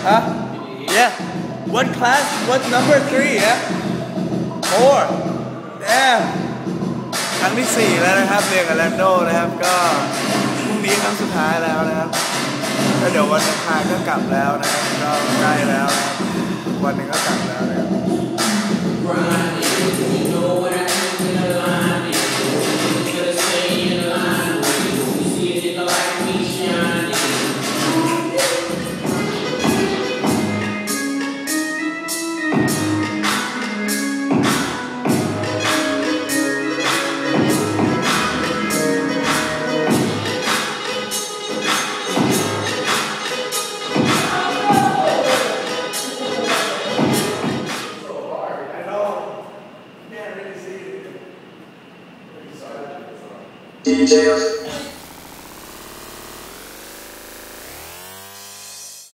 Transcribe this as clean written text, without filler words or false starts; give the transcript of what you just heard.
Huh? Yeah. What class? What number 3? Yeah. 4. Damn. ครั้งที่4แล้วนะครับเรียนกับแลนโดนะครับก็พรุ่งนี้ครั้งสุดท้ายแล้วนะครับแล้วเดี๋ยววันอังคารก็กลับแล้วนะครับก็ใกล้แล้ววันหนึ่งก็กลับแล้วนะครับ Details.